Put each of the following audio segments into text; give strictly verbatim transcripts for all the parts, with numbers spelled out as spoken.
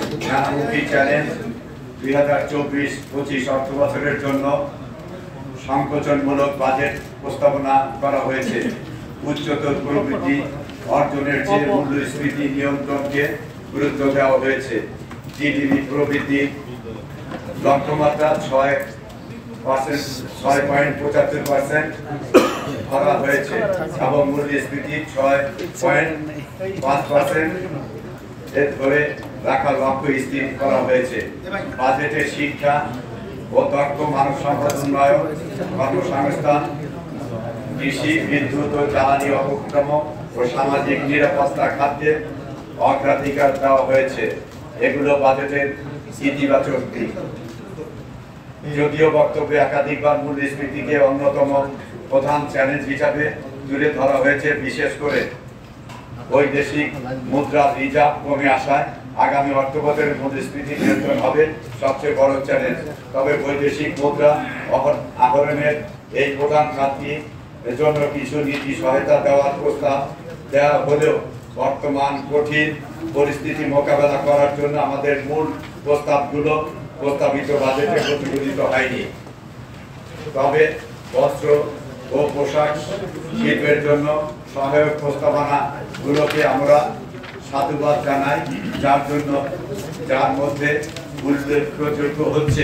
নানামুখী challenge দুই হাজার চব্বিশ পঁচিশ অর্থ বছরের জন্য সংকোচনমূলক বাজেট প্রস্তাবনা করা হয়েছে। উচ্চতর প্রবৃদ্ধি অর্জনের চেয়ে মূল্যস্ফীতি নিয়ন্ত্রণকে গুরুত্ব দেওয়া হয়েছে। জিডিপি প্রবৃদ্ধি লক্ষ্যমাত্রা ছয় পার্সেন্ট ছয় পয়েন্ট পঁচাত্তর পার্সেন্ট ধরা হয়েছে এবং মূল্যস্ফীতি ছয় পয়েন্ট পাঁচ পার্সেন্ট এর ধরে রাখার লক্ষ্য স্থির করা হয়েছে। বাজেটে শিক্ষা ও দক্ষ মানব সম্পদ উন্নয়ন, কর্মসংস্থান, কৃষি, বিদ্যুৎ ও জ্বালানি অবকাঠামো ও সামাজিক নিরাপত্তা খাতে অগ্রাধিকার দেওয়া হয়েছে। এগুলো বাজেটের ইতিবাচক দিক। যদিও বক্তব্যে একাধিকবার মূল্যস্ফীতিকে অন্যতম প্রধান চ্যালেঞ্জ হিসাবে তুলে ধরা হয়েছে, বিশেষ করে বৈদেশিক মুদ্রার রিজার্ভ কমে আসায় আগামী অর্থ বছরের মূল্যস্ফীতি নিয়ন্ত্রণ হবে সবচেয়ে বড় চ্যালেঞ্জ। তবে বৈদেশিক মুদ্রা আহরণের এই প্রধান খাতটি এর জন্য কিছু নীতি সহায়তা দেওয়ার প্রস্তাব দেওয়া হলেও বর্তমান কঠিন পরিস্থিতি মোকাবেলা করার জন্য আমাদের মূল প্রস্তাবগুলো প্রস্তাবিত বাজেটে প্রতিফলিত হয়নি। তবে বস্ত্র ও পোশাক শিল্পের জন্য সহায়ক প্রস্তাবনাগুলোকে আমরা সাধুবাদ জানাই, যার জন্য যার মধ্যে উল্লেখযোগ্য হচ্ছে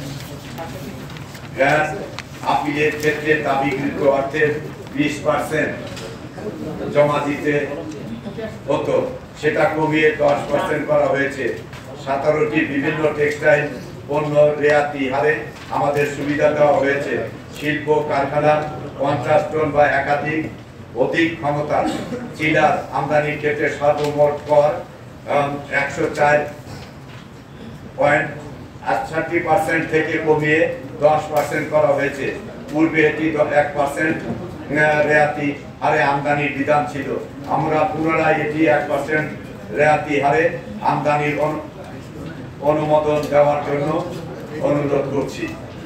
গ্যাস আপিলের ক্ষেত্রে দাবিকৃত অর্থের বিশ পার্সেন্ট জমা দিতে হতো, সেটা কমিয়ে দশ পার্সেন্ট করা হয়েছে। সতেরোটি বিভিন্ন টেক্সটাইল পণ্য রেয়াতি হারে আমাদের সুবিধা দেওয়া হয়েছে। শিল্প কারখানার পঞ্চাশ টন বা একাধিক অধিক ক্ষমতার চিলার আমদানির ক্ষেত্রে সর্বমোট কর একশো চার পয়েন্ট আটষট্টি পার্সেন্ট থেকে কমিয়ে দশ পার্সেন্ট করা হয়েছে। পূর্বে এটি এক পার্সেন্ট রেয়াতি হারে আমদানির বিধান ছিল। আমরা পুনরায় এটি এক পার্সেন্ট রেয়াতি হারে আমদানির অনুমোদন দেওয়ার জন্য অনুরোধ করছি।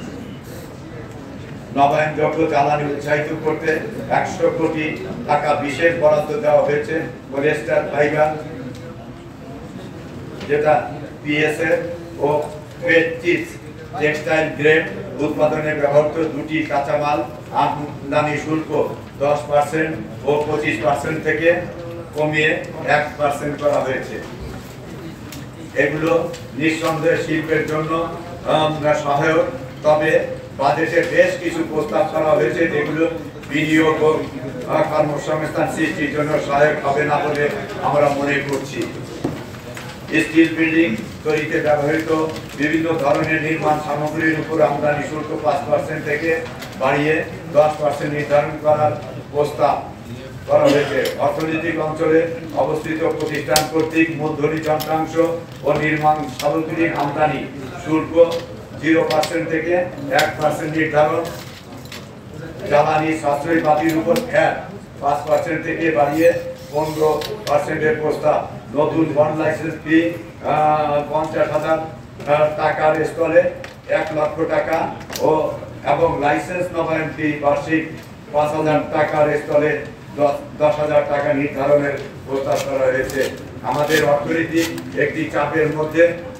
নবায়নযোগ্য জ্বালানি উৎসাহিত করতে একশো কোটি টাকা বিশেষ বরাদ্দ দেওয়া হয়েছে। পলিয়েস্টার ফাইবার, যেটা পিএসএ ও টেক্সটাইল গ্রেড উৎপাদনে ব্যবহৃত দুটি কাঁচামাল আমদানি শুল্ক দশ পার্সেন্ট ও পঁচিশ পার্সেন্ট থেকে কমিয়ে এক পার্সেন্ট করা হয়েছে। এগুলো নিঃসন্দেহে শিল্পের জন্য সহায়ক। তবে বাজেটে বেশ কিছু প্রস্তাব করা হয়েছে যেগুলো বিনিয়োগ ও কর্মসংস্থান সৃষ্টির জন্য সহায়ক হবে না বলে আমরা মনে করছি। স্টিল বিল্ডিং তৈরিতে ব্যবহৃত বিভিন্ন ধরনের নির্মাণ সামগ্রীর উপর আমদানি শুল্ক পাঁচ পার্সেন্ট থেকে বাড়িয়ে দশ পার্সেন্ট নির্ধারণ করার প্রস্তাব করা হয়েছে। অর্থনৈতিক অঞ্চলে অবস্থিত প্রতিষ্ঠান কর্তৃক মূলধনী যন্ত্রাংশ ও নির্মাণ সামগ্রীর আমদানি শুল্ক জিরো পার্সেন্ট থেকে এক পার্সেন্ট নির্ধারণ। জ্বালানি সাশ্রয়ী বাতির উপর ভ্যাট পাঁচ পার্সেন্ট থেকে বাড়িয়ে পনেরো পার্সেন্টের প্রস্তাব। নতুন বন্ড লাইসেন্স ফি পঞ্চাশ হাজার টাকার স্থলে এক লক্ষ টাকা ও এবং লাইসেন্স নবায়ন ফি বার্ষিক পাঁচ হাজার টাকার স্থলে দশ হাজার টাকা নির্ধারণের প্রস্তাব করা হয়েছে। আমাদের অর্থনীতি একটি চাপের মধ্যে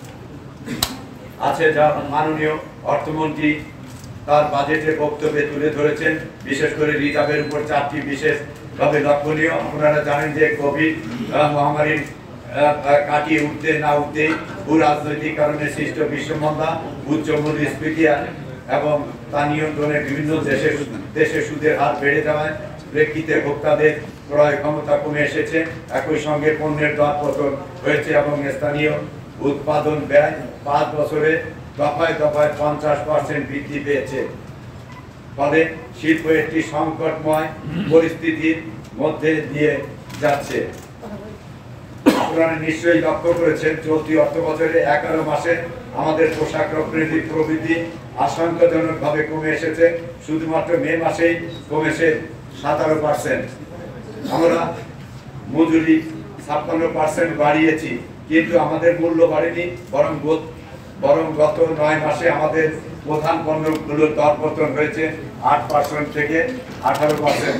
আছে, যা মাননীয় অর্থমন্ত্রী তার বাজেটে বক্তব্যে তুলে ধরেছেন। বিশেষ করে রিজার্ভের উপর চাপটি বিশেষভাবে লক্ষণীয়। আপনারা জানেন যে কোভিড মহামারীর কাটিয়ে উঠতে না উঠতে ভূ রাজনৈতিক কারণে সৃষ্ট বিশ্বমন্দা, উচ্চ মূল্যস্ফীতি এবং তা নিয়ন্ত্রণে বিভিন্ন দেশে দেশে সুদের হার বেড়ে যাওয়ায় প্রেক্ষিতে ভোক্তাদের ক্রয় ক্ষমতা কমে এসেছে। একই সঙ্গে পণ্যের দর পতন হয়েছে এবং স্থানীয় উৎপাদন ব্যয় পাঁচ বছরে দফায় দফায় পঞ্চাশ পার্সেন্ট বৃদ্ধি পেয়েছে। ফলে শিল্প একটি সংকটময় পরিস্থিতির মধ্যে দিয়ে যাচ্ছে। আপনারা নিশ্চয়ই লক্ষ্য করেছেন, চলতি অর্থ বছরে এগারো মাসে আমাদের পোশাক রপ্তানি প্রবৃদ্ধি আশঙ্কাজনকভাবে কমে এসেছে। শুধুমাত্র মে মাসেই কমেছে সতেরো পার্সেন্ট। আমরা মজুরি ছাপ্পান্ন পার্সেন্ট বাড়িয়েছি, কিন্তু আমাদের মূল্য বাড়েনি, বরং বরং গত নয় মাসে আমাদের প্রধান পণ্যগুলোর দর পতন হয়েছে আট পার্সেন্ট থেকে আঠারো পার্সেন্ট।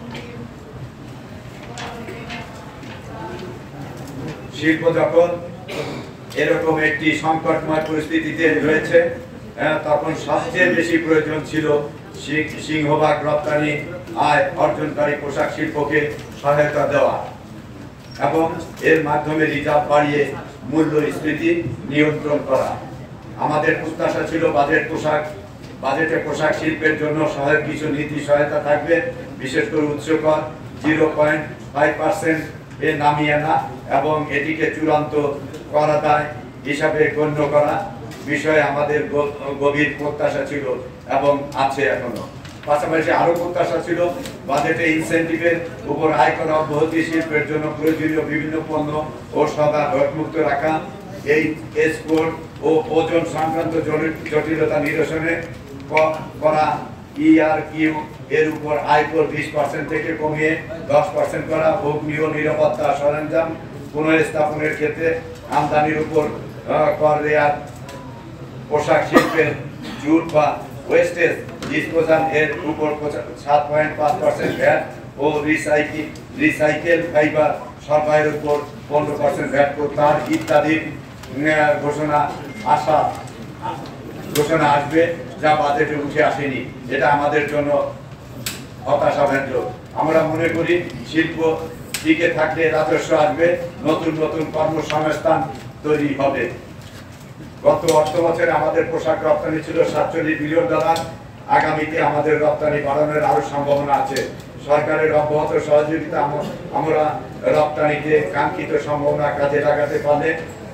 শিল্প যখন এরকম একটি সংকটময় পরিস্থিতিতে রয়েছে, তখন সবচেয়ে বেশি প্রয়োজন ছিল সিংহভাগ রপ্তানি আয় অর্জনকারী পোশাক শিল্পকে সহায়তা দেওয়া এবং এর মাধ্যমে রিজার্ভ বাড়িয়ে মূল্যস্ফীতি নিয়ন্ত্রণ করা। আমাদের প্রত্যাশা ছিল বাজেট পোশাক বাজেটে পোশাক শিল্পের জন্য সহায়ক কিছু নীতি সহায়তা থাকবে, বিশেষ করে উৎসকর জিরো পয়েন্ট ফাইভ পার্সেন্ট এ নামিয়ে আনা এবং এটিকে চূড়ান্ত করা দায় হিসাবে গণ্য করা বিষয়ে আমাদের গভীর প্রত্যাশা ছিল এবং আছে এখনো। পাশাপাশি আরো প্রত্যাশা ছিল বাজেটে ইনসেন্টিভের উপর আয়কর অব্যাহতি শিল্পের জন্য প্রয়োজনীয় বিভিন্ন পণ্য ও সেবা ভ্যাটমুক্ত রাখা, এই এক্সপোর্ট ও ওজন সংক্রান্ত জটিলতা নিরসনে করা, ইআরকিউ এর উপর আয়কর বিশ পার্সেন্ট থেকে কমিয়ে দশ পার্সেন্ট করা, অগ্নি ও নিরাপত্তা সরঞ্জাম পুনঃস্থাপনের ক্ষেত্রে আমদানির উপর কর রেয়াত, পোশাক শিল্পের জুট বা ওয়েস্টেজ ডিসপোজাল এর উপর সাত পয়েন্ট পাঁচ পার্সেন্ট ভ্যাট ও রিসাইকেল রিসাইকেল ফাইবার সরবরাহের উপর পনেরো পার্সেন্ট ভ্যাট প্রত্যাহার ইত্যাদি ঘোষণা আসা ঘোষণা আসবে, যা বাজেটে উঠে আসেনি। এটা আমাদের জন্য হতাশাব্যঞ্জক। আমরা মনে করি শিল্প টিকে থাকলে রাজস্ব আসবে, নতুন নতুন কর্মসংস্থান তৈরি হবে। গত অর্থ বছরে আমাদের পোশাক রপ্তানি ছিল সাতচল্লিশ বিলিয়ন ডলার। আগামীতে আমাদের রপ্তানি বাড়ানোর আরো সম্ভাবনা আছে। সরকারের অব্যাহত সহযোগিতা আমরা রপ্তানিতে কাঙ্ক্ষিত সম্ভাবনা কাজে লাগাতে পারলে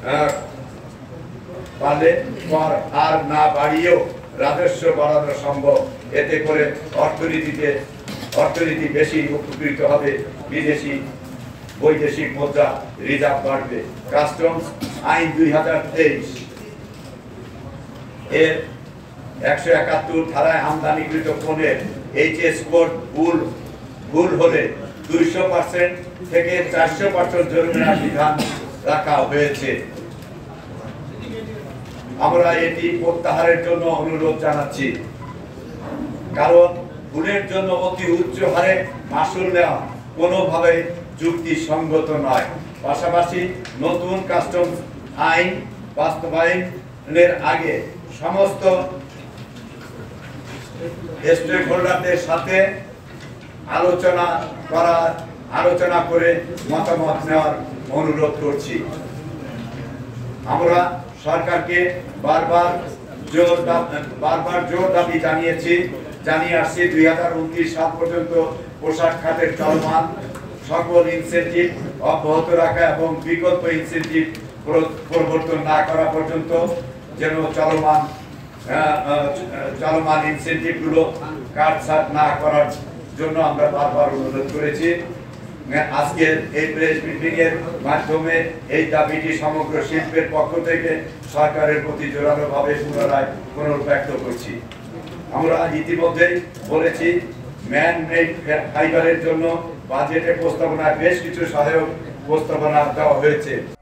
পারলে কর আর না বাড়িয়েও রাজস্ব বাড়ানো সম্ভব। এতে করে অর্থনীতিতে অর্থনীতি বেশি উপকৃত হবে, বিদেশি বৈদেশিক মুদ্রা রিজার্ভ বাড়বে। কাস্টমস আইন দুই হাজার তেইশ এর একশো একাত্তর ধারায় আমদানিকৃত পণ্যের এইচএস কোড ভুল ভুল হলে দুইশো পার্সেন্ট থেকে চারশো পার্সেন্ট জরিমানার বিধান রাখা হয়েছে। আমরা এটি প্রত্যাহারের জন্য অনুরোধ জানাচ্ছি, কারণ ভুলের জন্য অতি উচ্চ হারে মাসুল নেওয়া কোনোভাবে যুক্তিসঙ্গত নয়। পাশাপাশি নতুন কাস্টমস আইন বাস্তবায়নের আগে সমস্ত স্টেক হোল্ডারদের সাথে আলোচনা করার আলোচনা করে মতামত নেওয়ার অনুরোধ করছি। আমরা সরকারকে বারবার জোর বারবার জোর দাবি জানিয়েছি জানিয়ে আসছি দুই হাজার উনত্রিশ সাল পর্যন্ত পোশাক খাতের চলমান সকল ইনসেন্টিভ অব্যাহত রাখা এবং বিকল্প ইনসেন্টিভ পরিবর্তন না করা পর্যন্ত যেন চলমান চলমান ইনসেন্টিভ গুলো কাটছাট না করার জন্য আমরা বারবার অনুরোধ করেছি। আজকের এই প্রেস মিটিং এর মাধ্যমে এই দাবিটি সমগ্র শিল্পের পক্ষ থেকে সরকারের প্রতি জোরালো ভাবে পুনরায় পুনর্ব্যক্ত করছি। আমরা ইতিমধ্যেই বলেছি ম্যান মেড ফাইবারের জন্য বাজেটে প্রস্তাবনায় বেশ কিছু সহায়ক প্রস্তাবনা দেওয়া হয়েছে।